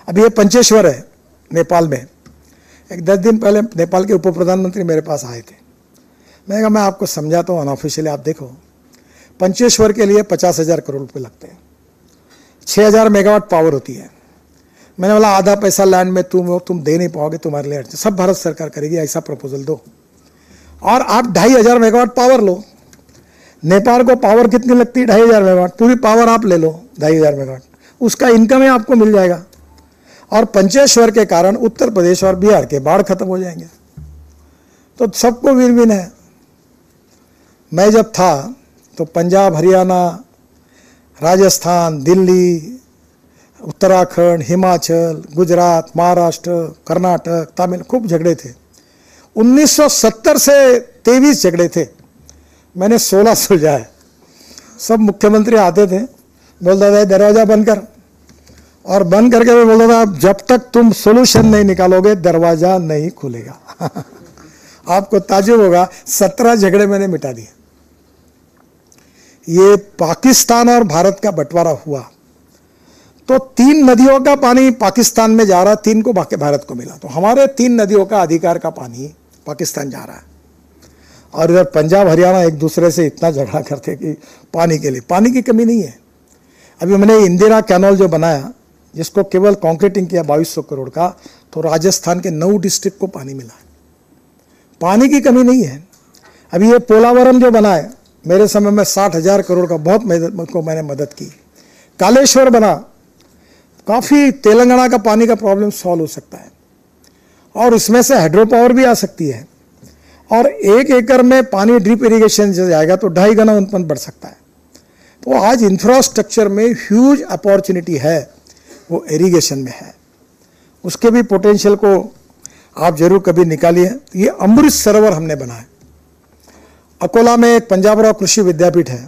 अभी ये पंचेश्वर है नेपाल में। एक 10 दिन पहले नेपाल के उप प्रधानमंत्री मेरे पास आए थे। मैंने कहा मैं आपको समझाता हूँ अनऑफिशियली, आप देखो पंचेश्वर के लिए 50,000 करोड़ रुपये लगते हैं, 6,000 मेगावाट पावर होती है। मैंने बोला आधा पैसा लैंड में तुम दे नहीं पाओगे, तुम्हारे लिए सब भारत सरकार करेगी, ऐसा प्रपोजल दो और आप 2,500 मेगावाट पावर लो। नेपाल को पावर कितनी लगती है? 2,500 मेगावाट, पूरी पावर आप ले लो 2,500 मेगावाट, उसका इनकम ही आपको मिल जाएगा। और पंचेश्वर के कारण उत्तर प्रदेश और बिहार के बाढ़ खत्म हो जाएंगे, तो सबको विन विन है। मैं जब था तो पंजाब, हरियाणा, राजस्थान, दिल्ली, उत्तराखंड, हिमाचल, गुजरात, महाराष्ट्र, कर्नाटक, तमिल खूब झगड़े थे। 1970 से 23 झगड़े थे, मैंने 16 सुलझाए। सब मुख्यमंत्री आते थे, बोलता था दरवाजा बंद कर, और बंद करके मैं बोलता था जब तक तुम सोल्यूशन नहीं निकालोगे दरवाजा नहीं खुलेगा। आपको ताज्जुब होगा, 17 झगड़े मैंने मिटा दिए। ये पाकिस्तान और भारत का बंटवारा हुआ तो 3 नदियों का पानी पाकिस्तान में जा रहा, 3 को भारत को मिला, तो हमारे 3 नदियों का अधिकार का पानी पाकिस्तान जा रहा है। और इधर पंजाब, हरियाणा एक दूसरे से इतना झगड़ा करते कि पानी के लिए, पानी की कमी नहीं है। अभी मैंने इंदिरा कैनाल जो बनाया, जिसको केवल कॉन्क्रीटिंग किया 2200 करोड़ का, तो राजस्थान के 9 डिस्ट्रिक्ट को पानी मिला है, पानी की कमी नहीं है। अभी ये पोलावरम जो बना है, मेरे समय में 60,000 करोड़ का बहुत मैंने मदद की। कालेश्वर बना, काफ़ी तेलंगाना का पानी का प्रॉब्लम सॉल्व हो सकता है, और इसमें से हाइड्रो पावर भी आ सकती है, और 1 एकड़ में पानी ड्रिप इरिगेशन से जाएगा तो 2.5 गुना उत्पन्न बढ़ सकता है। तो आज इंफ्रास्ट्रक्चर में ह्यूज अपॉर्चुनिटी है, वो इरिगेशन में है, उसके भी पोटेंशियल को आप जरूर कभी निकालिए। ये अमृत सरोवर हमने बनाया। अकोला में एक पंजाबराव कृषि विद्यापीठ है,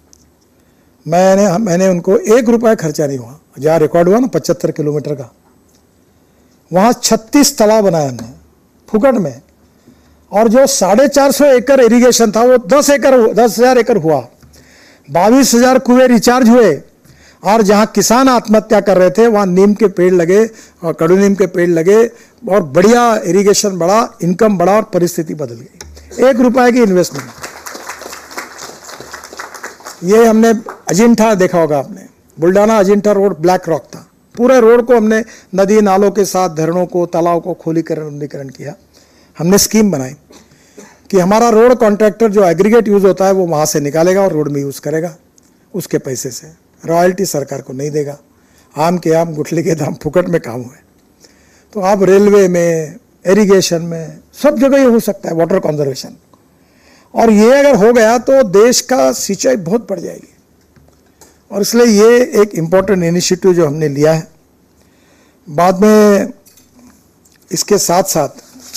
मैंने उनको 1 रुपया खर्चा नहीं हुआ, जहाँ रिकॉर्ड हुआ ना 75 किलोमीटर का, वहाँ 36 तालाब बनाए हमने फुकट में, और जो 450 एकड़ इरिगेशन था वो 10,000 एकड़ हुआ। 22,000 कुएं रिचार्ज हुए, और जहाँ किसान आत्महत्या कर रहे थे वहाँ नीम के पेड़ लगे और कड़ू नीम के पेड़ लगे, और बढ़िया इरिगेशन बढ़ा, इनकम बढ़ा, और परिस्थिति बदल गई। 1 रुपये की इन्वेस्टमेंट। ये हमने अजिंठा देखा होगा आपने, Buldhana Ajanta road black rock था, पूरे रोड को हमने नदी नालों के साथ धरणों को, तालाब को खोलीकरण किया। हमने स्कीम बनाई कि हमारा रोड कॉन्ट्रैक्टर जो एग्रीगेट यूज होता है वो वहाँ से निकालेगा और रोड में यूज़ करेगा, उसके पैसे से, रॉयल्टी सरकार को नहीं देगा। आम के आम गुठली के दाम, फुकट में काम हुए। तो आप रेलवे में, इरिगेशन में, सब जगह ये हो सकता है, वाटर कंजर्वेशन। और ये अगर हो गया तो देश का सिंचाई बहुत बढ़ जाएगी, और इसलिए ये एक इम्पोर्टेंट इनिशिएटिव जो हमने लिया है। बाद में इसके साथ साथ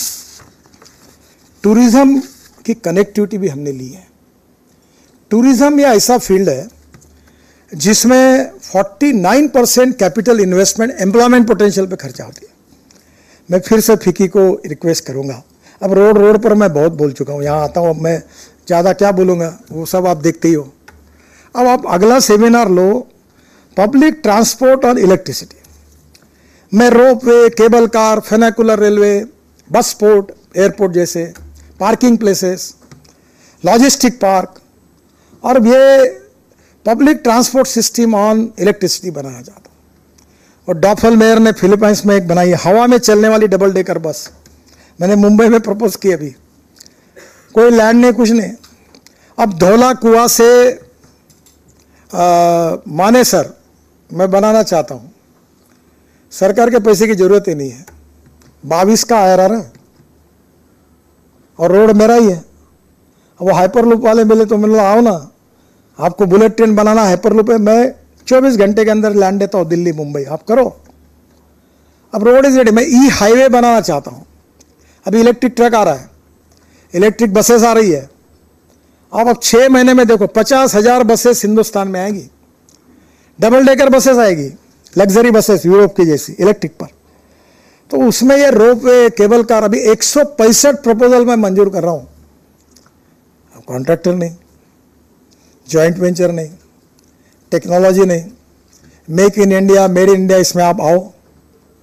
टूरिज्म की कनेक्टिविटी भी हमने ली है। टूरिज्म ये ऐसा फील्ड है जिसमें 49% कैपिटल इन्वेस्टमेंट एम्प्लॉयमेंट पोटेंशियल पे खर्चा होती है। मैं फिर से फिक्की को रिक्वेस्ट करूंगा, अब रोड पर मैं बहुत बोल चुका हूँ, यहाँ आता हूँ, अब मैं ज़्यादा क्या बोलूँगा, वो सब आप देखते ही हो। अब आप अगला सेमिनार लो, पब्लिक ट्रांसपोर्ट और इलेक्ट्रिसिटी में, ropeway, cable car, funicular railway, bus port, airport जैसे पार्किंग प्लेसेस, लॉजिस्टिक पार्क, और ये public transport system on electricity बनाना चाहता हूँ। और डॉफल मेयर ने फिलीपाइंस में एक बनाई है, हवा में चलने वाली डबल डेकर बस, मैंने मुंबई में प्रपोज की, अभी कोई लैंड नहीं, कुछ नहीं। अब धौला कुआं से मानेसर मैं बनाना चाहता हूँ, सरकार के पैसे की जरूरत ही नहीं है, 22 का IRR है, और रोड मेरा ही है। अब वो हाइपर लूप वाले मिले तो मैंने आओ ना, आपको बुलेट ट्रेन बनाना हाइपर लूप है, मैं 24 घंटे के अंदर लैंड देता हूँ दिल्ली मुंबई, आप करो। अब रोड इज रेडी। मैं ई हाईवे बनाना चाहता हूँ, अभी इलेक्ट्रिक ट्रक आ रहा है, इलेक्ट्रिक बसेस आ रही है। अब 6 महीने में देखो 50,000 बसेस हिंदुस्तान में आएंगी, डबल डेकर बसेस आएगी, लग्जरी बसेस यूरोप की जैसी इलेक्ट्रिक पर। तो उसमें ये रोपवे, केबल कार, अभी 165 प्रपोजल मैं मंजूर कर रहा हूँ। कॉन्ट्रैक्टर नहीं, जॉइंट वेंचर नहीं, टेक्नोलॉजी नहीं, make in India, made in India, इसमें आप आओ,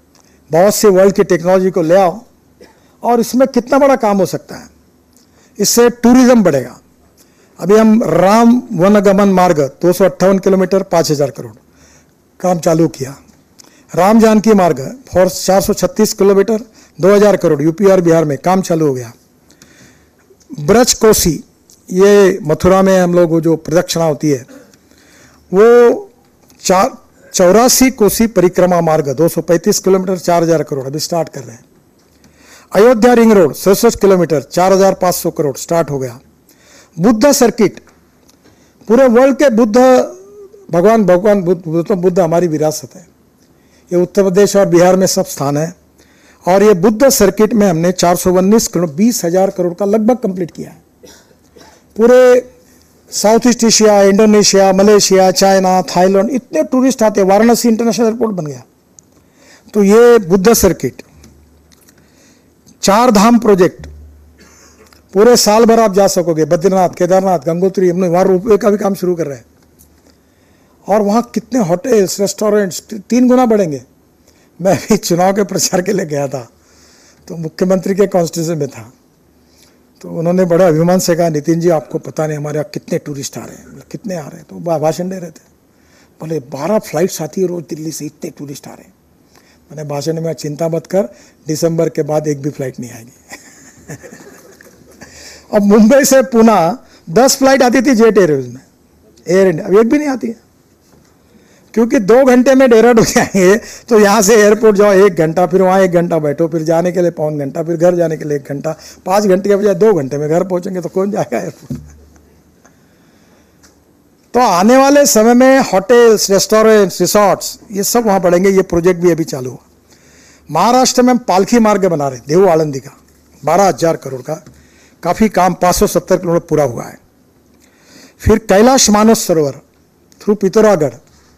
बहुत से वर्ल्ड की टेक्नोलॉजी को ले आओ, और इसमें कितना बड़ा काम हो सकता है। इससे टूरिज्म बढ़ेगा। अभी हम राम वनगमन मार्ग 258 किलोमीटर 5,000 करोड़ काम चालू किया। राम जानकी मार्ग फॉर 436 किलोमीटर 2,000 करोड़ यूपी और बिहार में काम चालू हो गया। ब्रज कोसी, ये मथुरा में हम लोग जो प्रदक्षिणा होती है, वो 84 कोसी परिक्रमा मार्ग 235 किलोमीटर 4,000 करोड़ अभी स्टार्ट कर रहे हैं। Ayodhya ring road 67 kilometre 4,500 crore start हो गया। बुद्ध सर्किट, पूरे वर्ल्ड के भगवान बुद्ध हमारी विरासत है। ये उत्तर प्रदेश और बिहार में सब स्थान है, और ये बुद्ध सर्किट में हमने 419 करोड़ 20,000 करोड़ का लगभग कंप्लीट किया है। पूरे south east Asia, Indonesia, Malaysia, China, Thailand, इतने टूरिस्ट आते हैं। वाराणसी इंटरनेशनल एयरपोर्ट बन गया। तो ये बुद्ध सर्किट, 4 धाम प्रोजेक्ट, पूरे साल भर आप जा सकोगे। बद्रीनाथ, केदारनाथ, गंगोत्री, हमने वहाँ रोपवे का भी काम शुरू कर रहे हैं। और वहाँ कितने होटल्स, रेस्टोरेंट्स 3 गुना बढ़ेंगे। मैं अभी चुनाव के प्रचार के लिए गया था, तो मुख्यमंत्री के कॉन्स्टिट्यूंसी में था, तो उन्होंने बड़े अभिमान से कहा, नितिन जी आपको पता नहीं हमारे यहाँ कितने टूरिस्ट आ रहे हैं। कितने आ रहे हैं? तो भाषण दे रहे थे। बोले 12 फ्लाइट्स आती है रोज दिल्ली से, इतने टूरिस्ट आ रहे हैं। मैंने भाषण में, चिंता मत कर, दिसंबर के बाद एक भी फ्लाइट नहीं आएगी। अब मुंबई से पुणे 10 फ्लाइट आती थी जेट एयरवेज में, एयर इंडिया, अब एक भी नहीं आती है, क्योंकि 2 घंटे में देहरादून जाएंगे तो यहाँ से एयरपोर्ट जाओ 1 घंटा, फिर वहाँ 1 घंटा बैठो, फिर जाने के लिए 1.25 घंटा, फिर घर जाने के लिए 1 घंटा, 5 घंटे के बजाय 2 घंटे में घर पहुँचेंगे, तो कौन जाएगा एयरपोर्ट। तो आने वाले समय में होटल्स, रेस्टोरेंट्स, रिसोर्ट्स, ये सब वहाँ बढ़ेंगे। ये प्रोजेक्ट भी अभी चालू हुआ। महाराष्ट्र में हम पालखी मार्ग बना रहे, देहू आळंदी का 12,000 करोड़ का, काफ़ी काम 570 करोड़ पूरा हुआ है। फिर कैलाश मानस सरोवर थ्रू पिथौरागढ़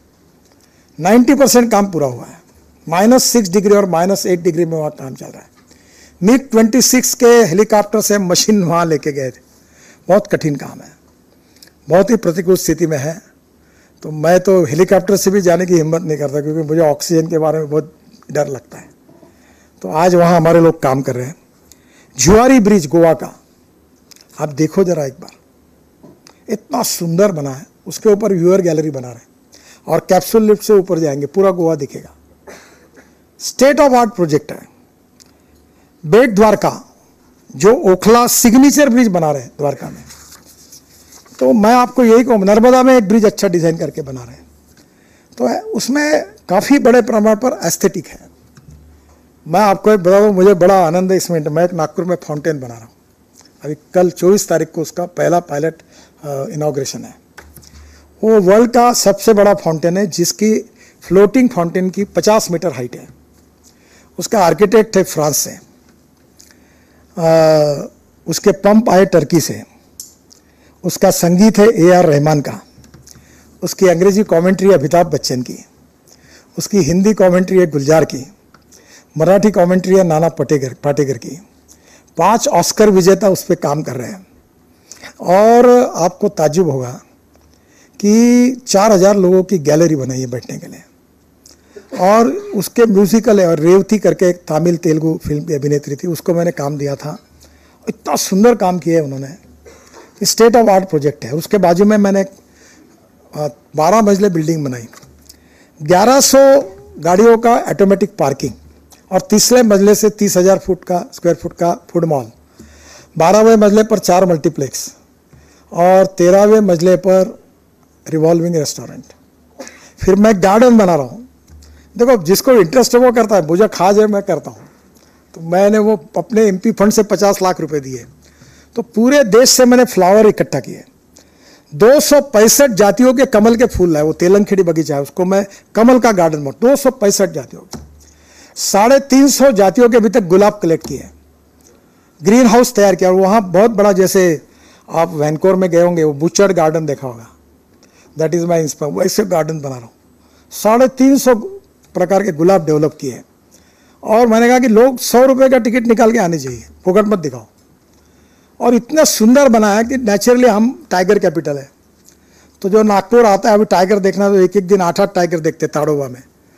90% काम पूरा हुआ है। -6 डिग्री और -8 डिग्री में वहाँ काम चल रहा है। MiG-26 के हेलीकॉप्टर से मशीन वहाँ लेके गए थे। बहुत कठिन काम है, बहुत ही प्रतिकूल स्थिति में है। तो मैं तो हेलीकॉप्टर से भी जाने की हिम्मत नहीं करता, क्योंकि मुझे ऑक्सीजन के बारे में बहुत डर लगता है। तो आज वहाँ हमारे लोग काम कर रहे हैं। जुआरी ब्रिज गोवा का, आप देखो जरा एक बार, इतना सुंदर बना है। उसके ऊपर व्यूअर गैलरी बना रहे हैं, और कैप्सूल लिफ्ट से ऊपर जाएंगे, पूरा गोवा दिखेगा। स्टेट ऑफ आर्ट प्रोजेक्ट है। बेट द्वारका, जो ओखला सिग्नेचर ब्रिज बना रहे हैं द्वारका में। तो मैं आपको यही कहूँ, नर्मदा में एक ब्रिज अच्छा डिजाइन करके बना रहे हैं, तो उसमें काफ़ी बड़े प्रमाण पर एस्थेटिक है। मैं आपको एक बता दूँ, मुझे बड़ा आनंद है इसमें। मैं एक नागपुर में फाउंटेन बना रहा हूँ, अभी कल 24 तारीख को उसका पहला पायलट इनॉग्रेशन है। वो वर्ल्ड का सबसे बड़ा फाउंटेन है, जिसकी फ्लोटिंग फाउंटेन की 50 मीटर हाइट है। उसका आर्किटेक्ट है फ्रांस से, उसके पंप आए टर्की से, उसका संगीत है AR रहमान का, उसकी अंग्रेजी कमेंट्री है अमिताभ बच्चन की, उसकी हिंदी कमेंट्री है गुलजार की, मराठी कमेंट्री है नाना पाटेकर की। 5 ऑस्कर विजेता उस पर काम कर रहे हैं। और आपको ताज्जुब होगा कि 4,000 लोगों की गैलरी बनाई है बैठने के लिए। और उसके म्यूजिकल है, और रेवती करके एक तमिल तेलुगु फिल्म की अभिनेत्री थी, उसको मैंने काम दिया था। इतना सुंदर काम किया है उन्होंने। स्टेट ऑफ आर्ट प्रोजेक्ट है। उसके बाजू में मैंने 12 मंजिले बिल्डिंग बनाई, 1100 गाड़ियों का ऑटोमेटिक पार्किंग, और 30वें मंजिले से 30,000 स्क्वायर फुट का फूड मॉल, 12वें मंजिले पर 4 मल्टीप्लेक्स, और 13वें मंजिले पर रिवॉल्विंग रेस्टोरेंट। फिर मैं गार्डन बना रहा हूँ। देखो, जिसको इंटरेस्ट है वो करता है, मुझे खास है मैं करता हूँ। तो मैंने वो अपने MP फंड से 50 लाख रुपए दिए, तो पूरे देश से मैंने फ्लावर इकट्ठा किए। 265 जातियों के कमल के फूल है, वो तेलंगखेड़ी बगीचा है, उसको मैं कमल का गार्डन बोल। 265 जातियों के, 350 जातियों के अभी तक गुलाब कलेक्ट किए, ग्रीन हाउस तैयार किया। और वहाँ बहुत बड़ा, जैसे आप वैनकोर में गए होंगे, वो बुचर्ड गार्डन देखा होगा, दैट इज़ माई इंस्पायर, वैसे गार्डन बना रहा हूँ। 350 प्रकार के गुलाब डेवलप किए। और मैंने कहा कि लोग 100 रुपये का टिकट निकाल के आने चाहिए, फोकट मत दिखाओ। और इतना सुंदर बनाया कि नेचुरली हम टाइगर कैपिटल है, तो जो नागपुर आता है अभी टाइगर देखना, तो एक दिन 8-8 टाइगर देखते ताड़ोबा में।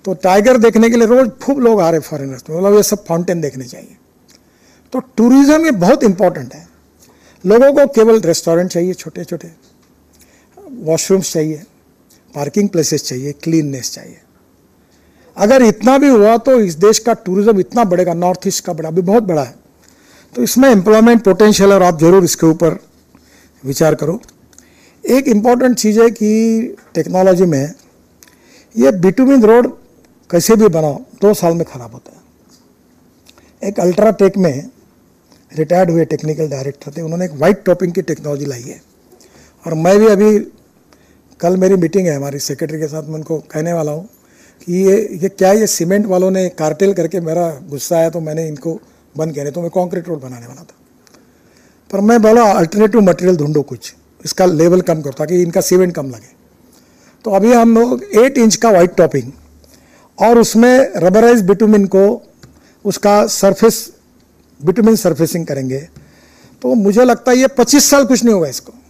तो टाइगर देखने के लिए रोज खूब लोग आ रहे फॉरेनर्स, मतलब ये सब फाउंटेन देखने चाहिए। तो टूरिज्म ये बहुत इंपॉर्टेंट है। लोगों को केवल रेस्टोरेंट चाहिए, छोटे छोटे वॉशरूम्स चाहिए, पार्किंग प्लेसेस चाहिए, क्लीननेस चाहिए। अगर इतना भी हुआ तो इस देश का टूरिज्म इतना बढ़ेगा, नॉर्थ ईस्ट का अभी बहुत बड़ा है। तो इसमें एम्प्लॉयमेंट पोटेंशियल, और आप जरूर इसके ऊपर विचार करो। एक इम्पॉर्टेंट चीज़ है कि टेक्नोलॉजी में ये बिटुमिन रोड कैसे भी बनाओ 2 साल में ख़राब होता है। एक अल्ट्राटेक में रिटायर्ड हुए टेक्निकल डायरेक्टर थे, उन्होंने एक वाइट टॉपिंग की टेक्नोलॉजी लाई है। और मैं भी अभी कल मेरी मीटिंग है हमारी सेक्रेटरी के साथ, मैं उनको कहने वाला हूँ कि ये क्या, ये सीमेंट वालों ने कार्टेल करके मेरा गुस्सा आया तो मैंने इनको बंद किया, नहीं तो मैं कंक्रीट रोड बनाने वाला था। पर मैं बोला अल्टरनेटिव मटेरियल ढूंढो, कुछ इसका लेवल कम करो ताकि इनका सीमेंट कम लगे। तो अभी हम लोग 8 इंच का वाइट टॉपिंग और उसमें रबराइज बिटुमिन को उसका सरफेस बिटुमिन सरफेसिंग करेंगे। तो मुझे लगता है ये 25 साल कुछ नहीं होगा इसको।